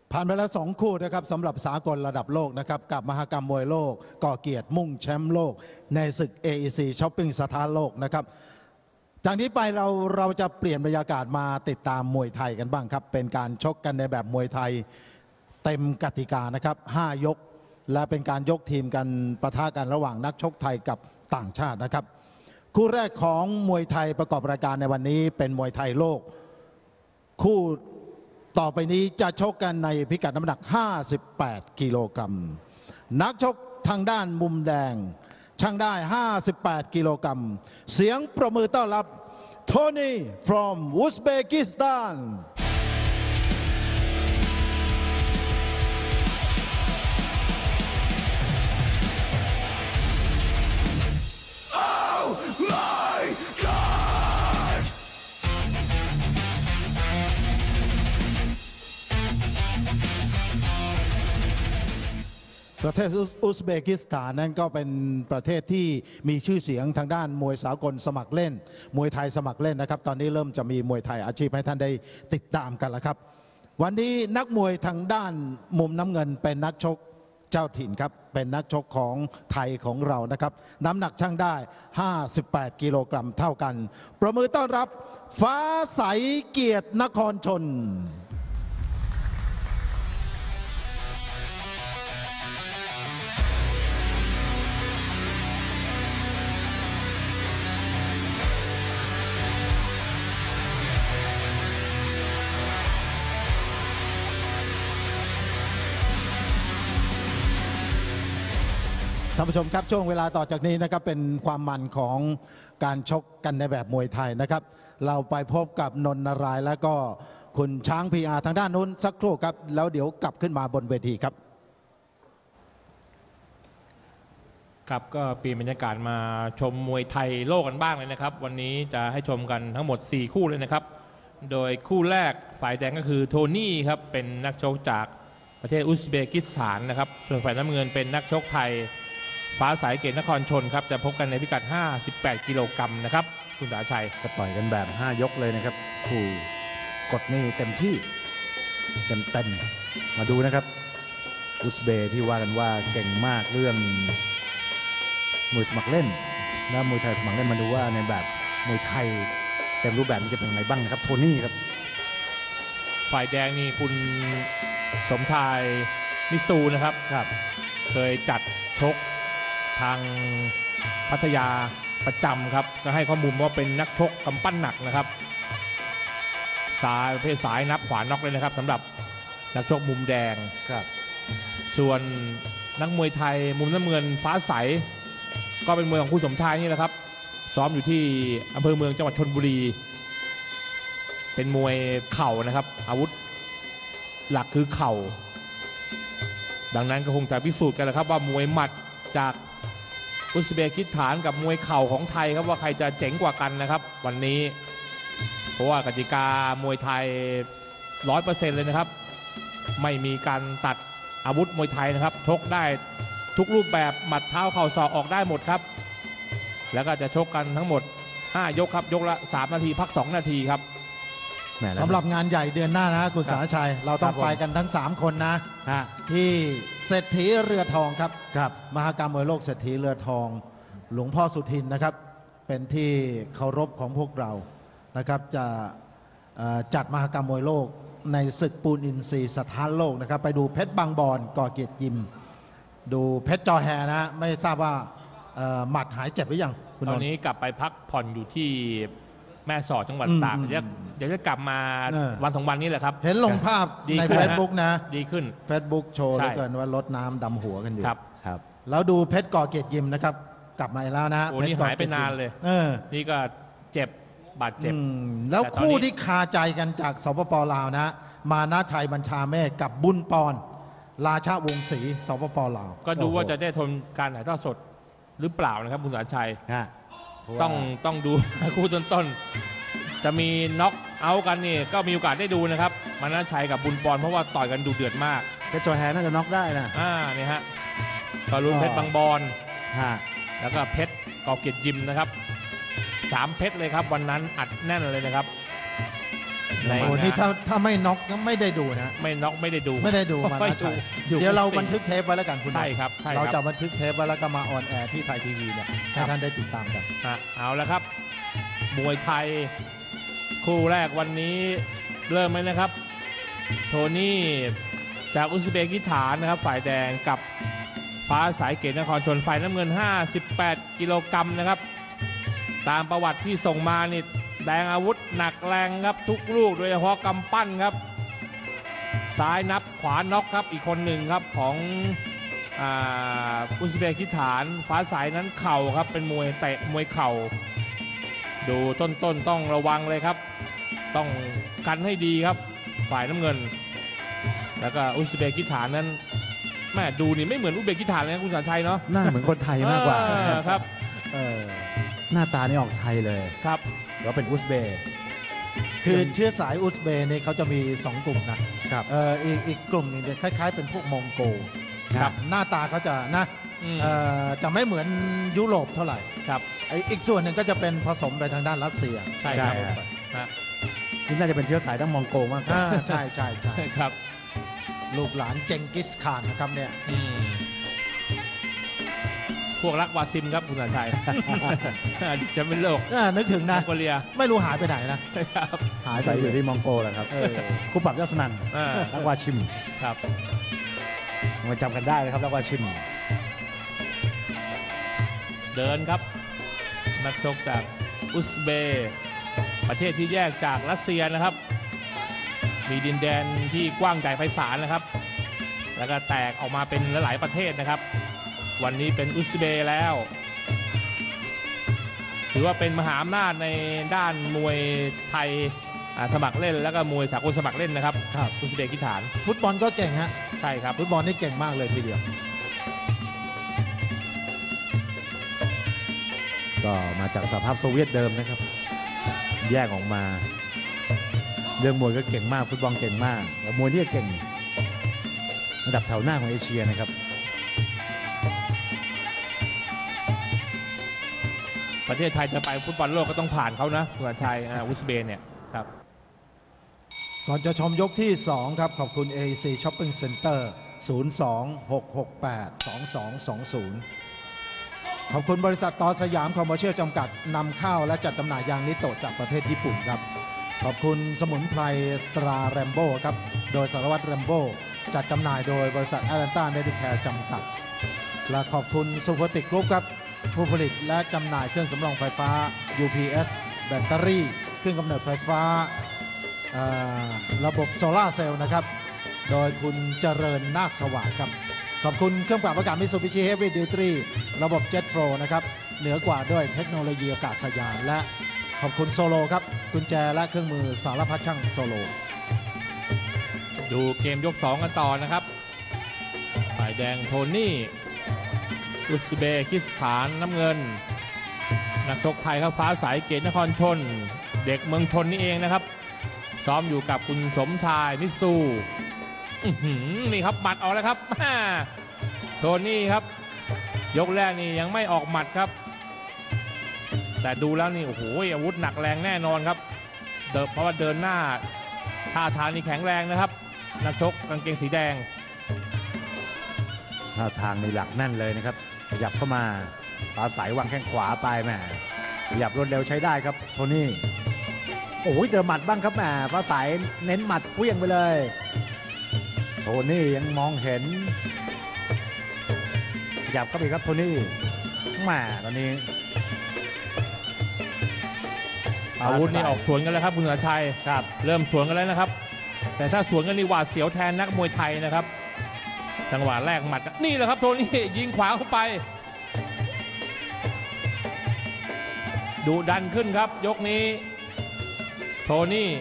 ผ่านไปแล้ว2คู่นะครับสำหรับสากลระดับโลกนะครับกับมหกรรมมวยโลกก่อเกียรติมุ่งแชมป์โลกในศึก AEC ช้อปปิ้งสถานโลกนะครับจากนี้ไปเราจะเปลี่ยนบรรยากาศมาติดตามมวยไทยกันบ้างครับเป็นการชกกันในแบบมวยไทยเต็มกติกานะครับ5 ยกและเป็นการยกทีมกันปะทะกันระหว่างนักชกไทยกับต่างชาตินะครับคู่แรกของมวยไทยประกอบรายการในวันนี้เป็นมวยไทยโลกคู่ต่อไปนี้จะชกกันในพิกัดน้ำหนัก58 กิโลกรัมนักชกทางด้านมุมแดงช่างได้58 กิโลกรัมเสียงประมือต้อนรับโทนี่ from Uzbekistanประเทศอุซเบกิสถานนั้นก็เป็นประเทศที่มีชื่อเสียงทางด้านมวยสากลสมัครเล่นมวยไทยสมัครเล่นนะครับตอนนี้เริ่มจะมีมวยไทยอาชีพให้ท่านได้ติดตามกันแล้วครับวันนี้นักมวยทางด้านมุมน้ำเงินเป็นนักชกเจ้าถิ่นครับเป็นนักชกของไทยของเรานะครับน้ำหนักช่างได้58 กิโลกรัมเท่ากันประมือต้อนรับฟ้าใสเกียรตินครชนท่านผู้ชมครับช่วงเวลาต่อจากนี้นะครับเป็นความมันของการชกกันในแบบมวยไทยนะครับเราไปพบกับนนท์นารายณ์และก็คุณช้างพีอาร์ทางด้านนู้นสักครู่ครับแล้วเดี๋ยวกลับขึ้นมาบนเวทีครับครับก็เปลี่ยนบรรยากาศมาชมมวยไทยโลกกันบ้างเลยนะครับวันนี้จะให้ชมกันทั้งหมด4คู่เลยนะครับโดยคู่แรกฝ่ายแดงก็คือโทนี่ครับเป็นนักชกจากประเทศอุซเบกิสถานนะครับส่วนฝ่ายน้ำเงินเป็นนักชกไทยฟ้าใสเกียรตินครชนครับจะพบกันในพิกัด58 กิโลกรัมนะครับคุณสาชัยก็ต่อยกันแบบ5 ยกเลยนะครับคู่กดนี่เต็มที่เต็มมาดูนะครับอุซเบย์ที่ว่ากันว่าเก่งมากเรื่องมวยสมัครเล่นและมวยไทยสมัครเล่นมาดูว่าในแบบมวยไทยเต็มรูปแบบจะเป็นยังไงบ้างนะครับโทนี่ครับฝ่ายแดงนี่คุณสมชายมิซูนะครับเคยจัดชกทางพัทยาประจำครับก็ให้ข้อมูลว่าเป็นนักชกกำปั้นหนักนะครับสายประเภทสายนับขวาน็อกเลยนะครับสำหรับนักชกมุมแดงครับส่วนนักมวยไทยมุมน้ำเงินฟ้าใสก็เป็นมวยของคุณสมชายนี่แหละครับซ้อมอยู่ที่อำเภอเมืองจังหวัดชลบุรีเป็นมวยเข่านะครับอาวุธหลักคือเข่าดังนั้นก็คงจะพิสูจน์กันแล้วครับว่ามวยหมัดจากอุซเบกิสถานกับมวยเข่าของไทยครับว่าใครจะเจ๋งกว่ากันนะครับวันนี้เพราะว่ากติกามวยไทย 100% เลยนะครับไม่มีการตัดอาวุธมวยไทยนะครับชกได้ทุกรูปแบบหมัดเท้าเข่าศอกออกได้หมดครับแล้วก็จะชกกันทั้งหมด5 ยกครับยกละ3 นาทีพัก2 นาทีครับสำหรับงานใหญ่เดือนหน้านะคุณสาชัยเราต้องไปกันทั้ง3 คนนะที่เศรษฐีเรือทองครับมหกรรมมวยโลกเศรษฐีเรือทองหลวงพ่อสุทินนะครับเป็นที่เคารพของพวกเรานะครับจะจัดมหกรรมมวยโลกในศึกปูนอินทรีย์สถานโลกนะครับไปดูเพชรบางบอนก่อเกียรติยิมดูเพชรจอแฮนะไม่ทราบว่าหมัดหายเจ็บหรือยังตอนนี้กลับไปพักผ่อนอยู่ที่แม่สอดจังหวัดตากเดี๋ยวจะกลับมาวัน2 วันนี้แหละครับเห็นลงภาพใน Facebook นะดีขึ้น Facebook โชว์แล้วเกินว่ารถน้ำดำหัวกันอยู่ครับแล้วดูเพชรก่อเกียรติยิมนะครับกลับมาแล้วนะโอ้นี่หายไปนานเลยนี่ก็เจ็บบาดเจ็บแล้วคู่ที่คาใจกันจากสปป.ลาวนะมานะชัยบัญชาเมฆกับบุญปอนราชวงศ์ศรีสปป.ลาวก็ดูว่าจะได้ทนการถ่ายทอดสดหรือเปล่านะครับคุณสาชัยต้องดูคู่ต้นจะมีน็อกเอากันนี่ก็มีโอกาสได้ดูนะครับมานะชัยกับบุญปอนเพราะว่าต่อยกันดูเดือดมากเพชรจอแฮน่าจะน็อกได้นะนี่ฮะก็ลุ้นเพชรบางบอนแล้วก็เพชรก่อเกียรติยิมนะครับ3 เพชรเลยครับวันนั้นอัดแน่นเลยนะครับในโอ้นี่ถ้าไม่น็อกก็ไม่ได้ดูนะไม่น็อกไม่ได้ดูไม่ได้ดูมาไม่นะดูชัยอยู่เดี๋ยวเราคู่สี่บันทึกเทปไว้แล้วกันคุณใช่ครับใช่เราคจะรับบันทึกเทปไว้แล้วก็มาออนแอร์ที่ไทยทีวีเนี่ยให้ท่านได้ติดตามกันเอาละครับมวยไทยคู่แรกวันนี้เริ่มเลยนะครับ โทนี่จากอุซเบกิสถานนะครับฝ่ายแดงกับฟ้าสายเกตนครชนฝ่ายน้ำเงิน 58 กิโลกรัมนะครับ ตามประวัติที่ส่งมานี่แดงอาวุธหนักแรงครับทุกลูกโดยเฉพาะกำปั้นครับ ซ้ายนับขวาน็อกครับอีกคนหนึ่งครับของอุซเบกิสถานฟ้าสายนั้นเข่าครับเป็นมวยเตะมวยเข่าดูต้นต้องระวังเลยครับ ต้องกันให้ดีครับฝ่ายน้ำเงิน แล้วก็อุซเบกิสถานนั้นแม่ดูนี่ไม่เหมือนอุซเบกิสถานเลยนะคุณสันชัยเนาะหน้าเหมือนคนไทยมากกว่าครับหน้าตานี่ออกไทยเลยครับแล้วเป็นอุซเบย์คือเชื้อสายอุซเบย์เนี่ยเขาจะมี 2 กลุ่มนะครับอีกกลุ่มหนึงเนี่ยคล้ายๆ เป็นพวกมองโกครับหน้าตาเขาจะนะอืมจะไม่เหมือนยุโรปเท่าไหร่ครับอีกส่วนหนึ่งก็จะเป็นผสมไปทางด้านรัสเซียใช่ครับ ฮะนี่น่าจะเป็นเชื้อสายทั้งมองโกมากกว่าใช่ใช่ใช่ครับลูกหลานเจงกิสข่านนะครับเนี่ยอืมพวกรักวาซิมครับคุณสันชัย จะเป็นโลกนึกถึงมนะองโกเลียไม่รู้หายไปไหนนะครับหายไปอยู่ที่มองโกแหละครับคู่ปรับยอดสนั่นอ่านักวาชิมครับมาจำกันได้นะครับนักวาชิมเดินครับ นักชกจากอุซเบย์ประเทศที่แยกจากรัสเซียนะครับ มีดินแดนที่กว้างใหญ่ไพศาลนะครับ แล้วก็แตกออกมาเป็นหลายๆประเทศนะครับ วันนี้เป็นอุซเบย์แล้ว ถือว่าเป็นมหาอำนาจในด้านมวยไทยสมัครเล่นแล้วก็มวยสากลสมัครเล่นนะครับครับอุซเบกิสถานฟุตบอลก็เก่งฮะใช่ครับฟุตบอลนี่เก่งมากเลยทีเดียวก็มาจากสหภาพโซเวียตเดิมนะครับ แยกออกมา เรื่องมวยก็เก่งมากฟุตบอลเก่งมากแล้วมวยนี่ก็เก่งระดับแถวหน้าของเอเชียนะครับประเทศไทยจะไปฟุตบอลโลกก็ต้องผ่านเขานะคุณชัยอุซเบย์เนี่ยครับก่อนจะชมยกที่ 2 ครับ ขอบคุณ AEC Shopping Center 02-668-2220 ขอบคุณบริษัทต่อสยามคอมเมอร์เชียลจำกัดนำเข้าและจัดจำหน่ายยางนิโตะจากประเทศญี่ปุ่นครับ ขอบคุณสมุนไพรตราแรมโบ้ครับ โดยสารวัตรแรมโบ้จัดจำหน่ายโดยบริษัทแอตแลนต้าเมดิแคร์จำกัด และขอบคุณซูเปอร์ติกกรุ๊ปครับ ผู้ผลิตและจำหน่ายเครื่องสำรองไฟฟ้า UPS แบตเตอรี่เครื่องกำเนิดไฟฟ้าระบบโซลาร์เซลล์นะครับ โดยคุณเจริญนาคสวัสดิ์ครับ ขอบคุณเครื่องปรับอากาศมิตซูบิชิเฮฟวี่ดิวตรีระบบเจ็ตโฟลนะครับ เหนือกว่าด้วยเทคโนโลยีอากาศยานและขอบคุณโซโลครับกุญแจและเครื่องมือสารพัดช่างโซโลดูเกมยก 2 กันต่อนะครับ ฝ่ายแดงโทนี่อุซเบกิสถานน้ำเงิน นักชกไทยครับฟ้าสายเกตนครชน เด็กเมืองชนนี่เองนะครับ ซ้อมอยู่กับคุณสมชายนิซูนี่ครับหมัดออกแล้วครับโทนี่ครับ ยกแรกนี่ยังไม่ออกหมัดครับ แต่ดูแล้วนี่โอ้โหอาวุธหนักแรงแน่นอนครับเพราะว่าเดินหน้าท่าทางนี่แข็งแรงนะครับนักชกกางเกงสีแดงท่าทางในหลักแน่นเลยนะครับขยับเข้ามาปาสายวางแข้งขวาไปแหมขยับรวดเร็วใช้ได้ครับโทนี่โอ้ยเจอหมัดบ้างครับแหมปาสายเน้นหมัดเพี้ยงไปเลยโทนี่ยังมองเห็นขยับเข้าไปครับโทนี่แหมตอนนี้อาวุธนี่ออกสวนกันแล้วครับคุณสุรชัยครับเริ่มสวนกันแล้วนะครับ แต่ถ้าสวนกันนี่หวาดเสียวแทนนักมวยไทยนะครับจังหวะแรกหมัดนี่แหละครับโทนี่ยิงขวาเข้าไปดุดันขึ้นครับยกนี้โทนี่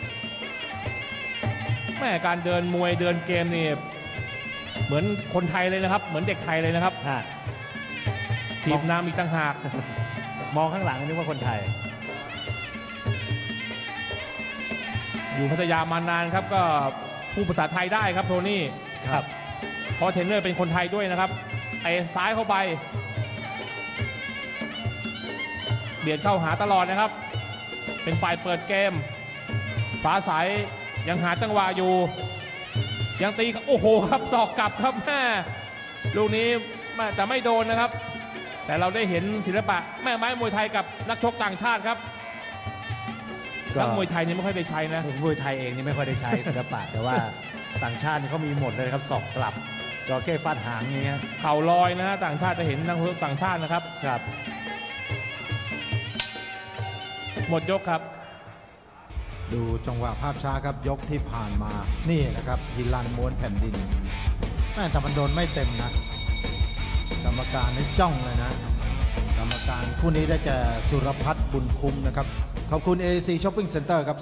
แม่การเดินมวยเดินเกมนี่เหมือนคนไทยเลยนะครับเหมือนเด็กไทยเลยนะครับทีมน้ำอีกต่างหากมองข้างหลังนึกว่าคนไทยอยู่พัทยามานานครับก็พูดภาษาไทยได้ครับโทนี่ครับเพราะเทรนเนอร์เป็นคนไทยด้วยนะครับเตะซ้ายเข้าไปเบียดเข้าหาตลอดนะครับเป็นฝ่ายเปิดเกมฟ้าใสยังหาจังหวะอยู่ยังตีโอ้โหครับศอกกลับครับแม่ลูกนี้แต่ไม่โดนนะครับแต่เราได้เห็นศิลปะแม่ไม้มวยไทยกับนักชกต่างชาติครับนักมวยไทยนี่ไม่ค่อยได้ใช้นะมวยไทยเองนี่ไม่ค่อยได้ใช้ศิลปะแต่ว่าต่างชาตินี่เขามีหมดเลยครับศอกกลับจอเก้ฟาดหางนี่ฮะเข่าลอยนะฮะต่างชาติจะเห็นนักมวยต่างชาตินะครับครับหมดยกครับดูจังหวะภาพช้าครับยกที่ผ่านมานี่นะครับฮิลันม้วนแผ่นดินแต่มันโดนไม่เต็มนะกรรมการนี่จ้องเลยนะกรรมการคู่นี้ได้แก่สุรพัฒน์บุญคุ้มนะครับขอบคุณ AAC Shopping Center ครับ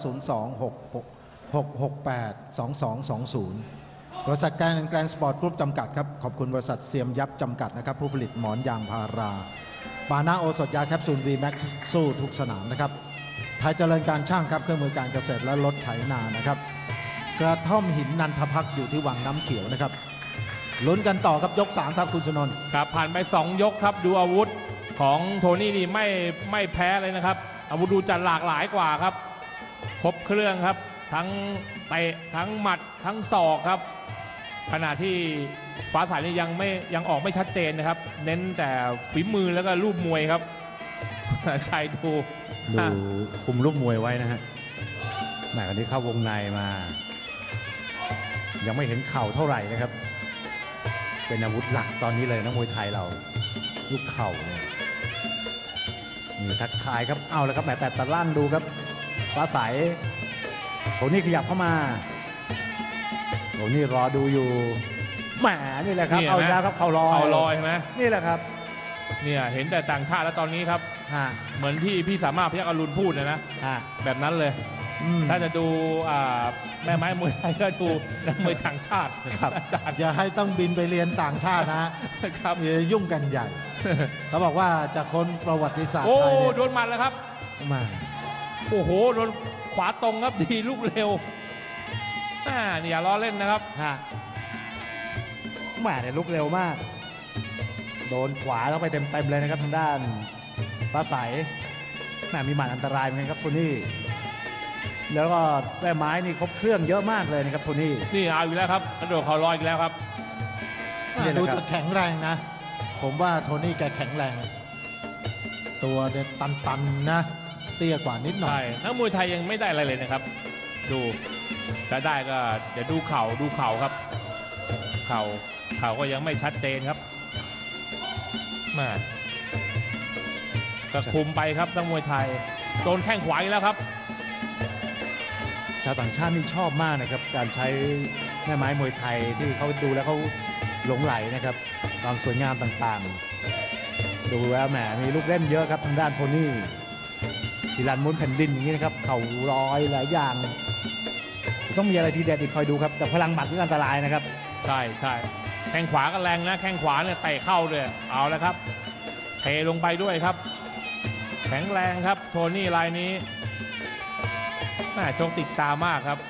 026682220บริษัทแกรนสปอร์ตกรุ๊ปจำกัดครับขอบคุณบริษัทเซียมยับจำกัดนะครับผู้ผลิตหมอนยางพาราปานาโอสถยาแคปซูล VMAX สู้ทุกสนามนะครับไทยเจริญการช่างครับเครื่องมือการเกษตรและรถไถนานะครับกระท่อมหินนันทพักอยู่ที่วังน้ำเขียวนะครับลุ้นกันต่อครับยก3ครับคุณชนนท์ครับผ่านไป2ยกครับดูอาวุธของโทนี่นี่ไม่แพ้เลยนะครับอาวุธดูจะหลากหลายกว่าครับครบเครื่องครับทั้งเตะทั้งหมัดทั้งศอกครับขณะที่ฟ้าใสนี่ยังออกไม่ชัดเจนนะครับเน้นแต่ฝีมือแล้วก็รูปมวยครับชัยดูคุมรูปมวยไว้นะฮะแหมวันนี้เข้าวงในมายังไม่เห็นเข่าเท่าไหร่นะครับเป็นอาวุธหลักตอนนี้เลยนะมวยไทยเราลูกเข่าเนี่ยมีทักทายครับเอาแล้วครับแหมแต่ตะล่างดูครับฟ้าใสโทนี่ขยับเข้ามาโทนี่รอดูอยู่แหมนี่แหละครับเอาแล้วครับเข่าลอยใช่ไหมนี่แหละครับเนี่ยเห็นแต่ต่างชาติแล้วตอนนี้ครับเหมือนที่พี่สามารถพยัคฆ์อรุณพูดนะแบบนั้นเลยถ้าจะดูแม่ไม้มวยไทยก็ดูนักมวยต่างชาติครับอย่าให้ต้องบินไปเรียนต่างชาตินะครับอย่ายุ่งกันใหญ่เขาบอกว่าจะค้นประวัติศาสตร์ไทยโดนหมัดแล้วครับมาโอ้โหโดนขวาตรงครับดีลูกเร็วนี่อย่าล้อเล่นนะครับแหมเนี่ยลุกเร็วมากโดนขวาเข้าไปเต็มเลยนะครับทางด้านฟ้าใสแหมมีหมัดอันตรายเหมือนกันครับโทนี่แล้วก็แม่ไม้นี่ครบเครื่องเยอะมากเลยนะครับโทนี่นี่เอาอีกแล้วครับกระโดดเข่าลอยอีกแล้วครับดูจะแข็งแรงนะผมว่าโทนี่แกแข็งแรงตัวเด็ดตันๆนะเตี้ยกว่านิดหน่อยนักมวยไทยยังไม่ได้อะไรเลยนะครับดูก็ได้ก็เดี๋ยวดูเข่าครับเข่าก็ยังไม่ชัดเจนครับมาก็คุมไปครับนักมวยไทยโดนแข้งขวาอีกแล้วครับชาวต่างชาตินี่ชอบมากนะครับการใช้แม่ไม้มวยไทยที่เขาดูแล้วเขาหลงไหลนะครับความสวยงามต่างๆดูแล้วแหมมีลูกเล่นเยอะครับทางด้านโทนี่ฮิลันม้วนแผ่นดินอย่างนี้นะครับเข่าลอยหลายอย่างต้องมีอะไรทีเด็ดอีกคอยดูครับแต่พลังหมัดนี่อันตรายนะครับใช่แข้งขวาก็แรงนะแข้งขวาเนี่ยเตะเข้าเลยเอาแล้วครับเทลงไปด้วยครับแข็งแรงครับโทนี่รายนี้ชกติดตามากครับ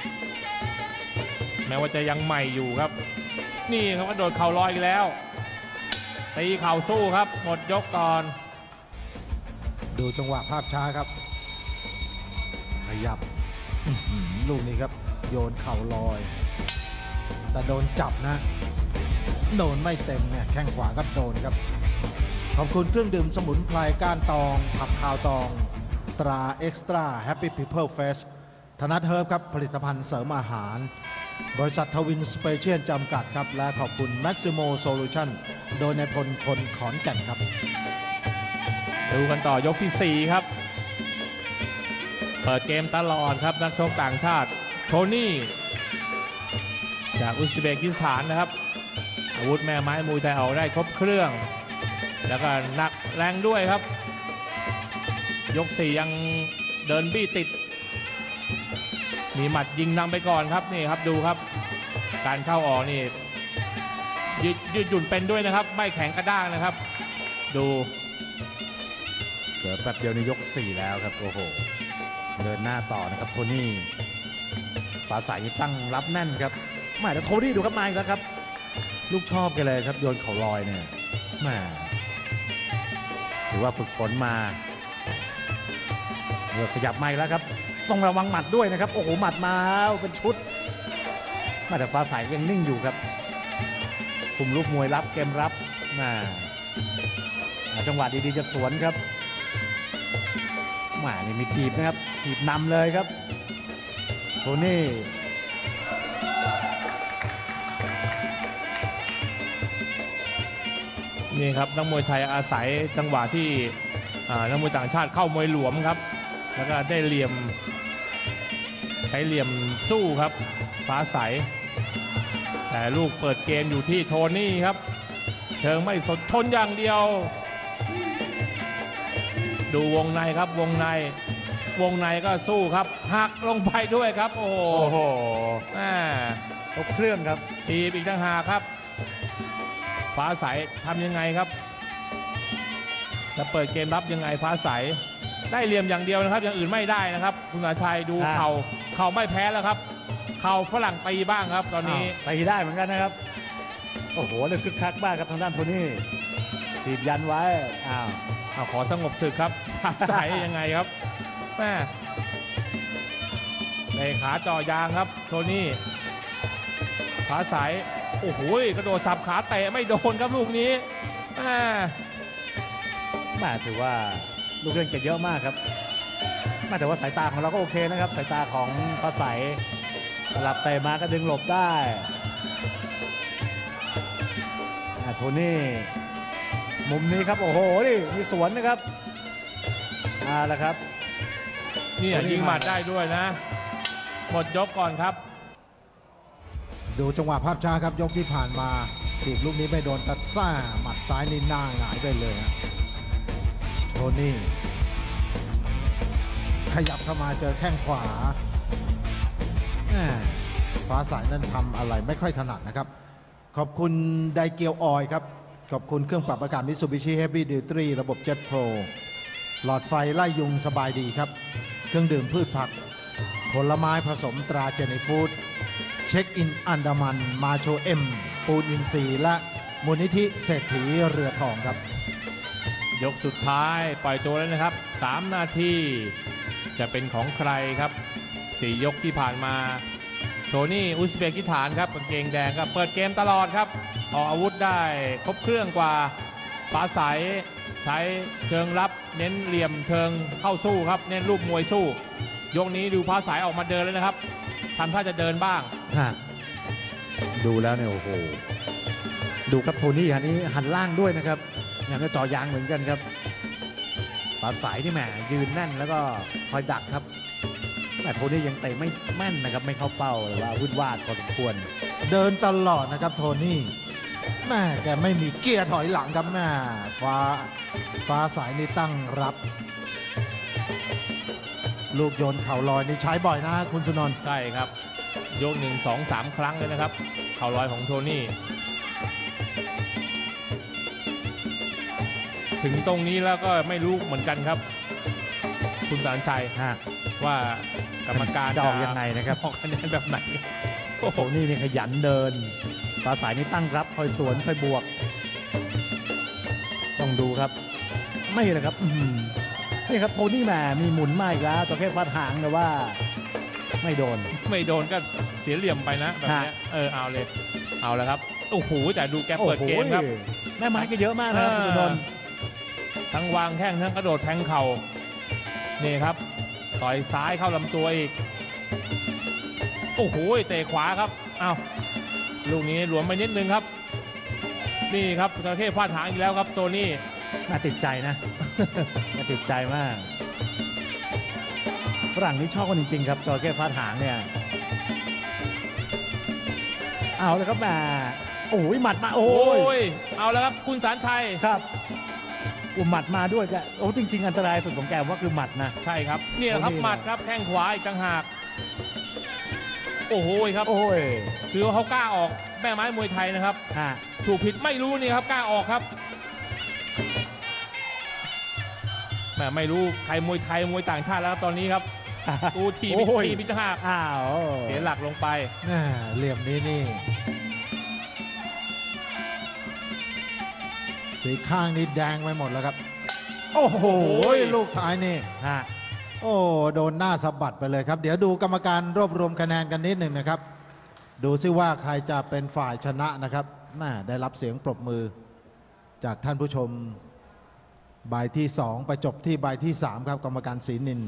แม้ว่าจะยังใหม่อยู่ครับนี่เขาก็โดดเข่าลอยอีกแล้วตีเข่าสู้ครับหมดยกก่อนดูจังหวะภาพช้าครับขยับลูกนี้ครับโยนเข่าลอยแต่โดนจับนะโดนไม่เต็มเนี่ยแข้งขวาก็โดนครับขอบคุณเครื่องดื่มสมุนไพรก้านตองผักขาวตองตราเอ็กซ์ตร้าแฮปปี้พีเพิลเฟสธนัทเฮิร์บครับผลิตภัณฑ์เสริมอาหารบริษัททวินสเปเชียลจำกัดครับและขอบคุณ Maximo Solution โดยในพลคนขอนแก่นครับดูกันต่อยกที่4ครับเปิดเกมตลอดครับนักชกต่างชาติโทนี่จากอุซเบกิสถานนะครับอาวุธแม่ไม้มวยไทยเอาได้ครบเครื่องแล้วก็หนักแรงด้วยครับยก4ยังเดินบี้ติดมีหมัดยิงนำไปก่อนครับนี่ครับดูครับการเข้าออกนี่ยืดหยุ่นเป็นด้วยนะครับไม่แข็งกระด้างนะครับดูเกิดแป๊บเดียวในยก4แล้วครับโอ้โหเดินหน้าต่อนะครับโทนี่ฟ้าใสตั้งรับแน่นครับแหมแต่โทนี่ดูครับมาอีกแล้วครับลูกชอบกันเลยครับโยนเข่าลอยเนี่ยแหมถือว่าฝึกฝนมาขยับมาอีกแล้วครับต้องระวังหมัดด้วยนะครับ โอ้โหหมัดมาเป็นชุดมาแต่ฟ้าใสยังนิ่งอยู่ครับคุมลูกมวยรับเกมรับมาจังหวะดีๆจะสวนครับมานี่มีถีบนะครับถีบนำเลยครับโทนี่นี่ครับนักมวยไทยอาศัยจังหวะที่นักมวยต่างชาติเข้ามวยหลวมครับแล้วก็ได้เหลี่ยมใช้เหลี่ยมสู้ครับฟ้าใสแต่ลูกเปิดเกมอยู่ที่โทนี่ครับเชิงไม่สดชนอย่างเดียวดูวงในครับวงในก็สู้ครับหักลงไปด้วยครับโอ้โหครบเครื่องครับทีบอีกต่างหากครับฟ้าใสทำยังไงครับจะเปิดเกมรับยังไงฟ้าใสได้เหลี่ยมอย่างเดียวนะครับอย่างอื่นไม่ได้นะครับคุณอาชัยดูเข่าไม่แพ้แล้วครับเข่าฝรั่งตีบ้างครับตอนนี้ตีได้เหมือนกันนะครับโอ้โหเลยคึกคักมากครับทางด้านโทนี่ถีบยันไว้ขอสงบศึกครับฟ้าใสยังไงครับแม่ในขาจ่อยางครับโทนี่ฟ้าใสโอ้โหกระโดดสับขาเตะไม่โดนครับลูกนี้ถือว่าลูกเล่นแกเยอะมากครับแต่ว่าสายตาของเราก็โอเคนะครับสายตาของฟ้าใสหลับเตะมาก็ดึงหลบได้โทนี่มุมนี้ครับโอ้โหนี่มีสวนนะครับแล้วครับนี่ยิงหมัดได้ด้วยนะหมดยกก่อนครับดูจังหวะภาพช้าครับยกที่ผ่านมาถีบลูกนี้ไม่โดนตัดซ่าหมัดซ้ายนี่หน้าหงายไปเลยโทนี่ขยับเข้ามาเจอแข้งขวาฟ้าใสนั้นทำอะไรไม่ค่อยถนัดนะครับขอบคุณไดเกียวออยครับขอบคุณเครื่องปรับอากาศมิตซูบิชิเฮฟวี่ดิวตรีระบบเจ็ตโฟร์หลอดไฟไล่ยุงสบายดีครับเครื่องดื่มพืชผักผลไม้ผสมตราเจนี่ฟู้ดเช็คอินอันดามันมาโชเอ็มปูนอินทรีย์และมูลนิธิเศรษฐีเรือทองครับยกสุดท้ายปล่อยตัวแล้วนะครับ3นาทีจะเป็นของใครครับ4ยกที่ผ่านมาโทนี่อุซเบกิสถานครับกางเกงแดงครับเปิดเกมตลอดครับออกอาวุธได้ครบเครื่องกว่าฟ้าใสใช้เชิงรับเน้นเหลี่ยมเชิงเข้าสู้ครับเน้นรูปมวยสู้ยกนี้ดูฟ้าใสออกมาเดินแล้วนะครับทำท่าจะเดินบ้างดูแล้วเนี่ยโอ้โหดูครับโทนี่อันนี้หันล่างด้วยนะครับอย่างกับจ่อยางเหมือนกันครับฟ้าใสที่แหมยืนแน่นแล้วก็คอยดักครับแต่โทนี่ยังเตะไม่แม่นนะครับไม่เข้าเป้าหรือว่าวุ่นวาดพอสมควรเดินตลอดนะครับโทนี่แม่แกไม่มีเกียร์ถอยหลังครับแม่ฟ้าใสนี่ตั้งรับลูกโยนเข่าลอยนี่ใช้บ่อยนะคุณสุนนท์ใช่ครับยก1 2 3 ครั้งเลยนะครับเข่าลอยของโทนี่ถึงตรงนี้แล้วก็ไม่รู้เหมือนกันครับคุณสารชัยว่ากรรมการจะออกยังไงนะครับออกคะแนนแบบไหนโอ้โหนี่ขยันเดินฟ้าใสนี่ตั้งรับคอยสวนคอยบวกต้องดูครับไม่เลยครับนี่ครับโทนี่แหมมีหมุนมาอีกแล้วตัวแค่ฟาดหางแต่ว่าไม่โดนก็เสียเหลี่ยมไปนะแบบนี้เอาเลยเอาแล้วครับโอ้โหแต่ดูแกเปิดเกมครับแม่ไม้ก็เยอะมากนะครับคุณนนท์ทั้งวางแข้งทั้งกระโดดแทงเข่านี่ครับต่อยซ้ายเข้าลำตัวอีกโอ้โหเตะขวาครับเอาลูกนี้หลวมไปนิดนึงครับนี่ครับจระเข้ฟาดหางอีกแล้วครับตัวนี้น่าติดใจนะน่าติดใจมากฝรั่งนี้ชอบกันจริงๆครับจระเข้ฟาดหางเนี่ยเอาเลยครับแม่โอ้ยหมัดมาโอ้ยเอาแล้วครับคุณสารชัยครับหมัดมาด้วยแกโอ้จริงๆอันตรายสุดของแกว่าคือหมัดนะใช่ครับเนี่ยครับหมัดครับแข้งขวาอีกต่างหากโอ้โหครับโอ้ยคือเขากล้าออกแม่ไม้มวยไทยนะครับถูกผิดไม่รู้นี่ครับกล้าออกครับแม่ไม่รู้ใครมวยไทยมวยต่างชาติแล้วตอนนี้ครับตูทีพิจารณาเสียหลักลงไปเหลี่ยมนี้นี่สีข้างนี้แดงไปหมดแล้วครับโอ้โหลูกท้ายนี่โอ้โดนหน้าสะบัดไปเลยครับ เดี๋ยวดูกรรมการรวบรวมคะแนนกันนิดหนึ่งนะครับ ดูซิว่าใครจะเป็นฝ่ายชนะนะครับได้รับเสียงปรบมือจากท่านผู้ชมใบที่ 2 ไปจบที่ใบที่ 3 ครับกรรมการศรีนิน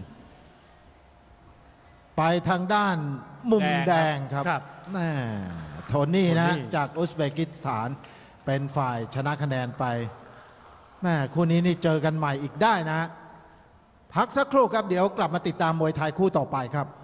ไปทางด้านมุมแดงครับครับโทนี่นะโทนี่จากอุซเบกิสถานเป็นฝ่ายชนะคะแนนไปคู่นี้นี่เจอกันใหม่อีกได้นะ พักสักครู่ครับเดี๋ยวกลับมาติดตามมวยไทยคู่ต่อไปครับ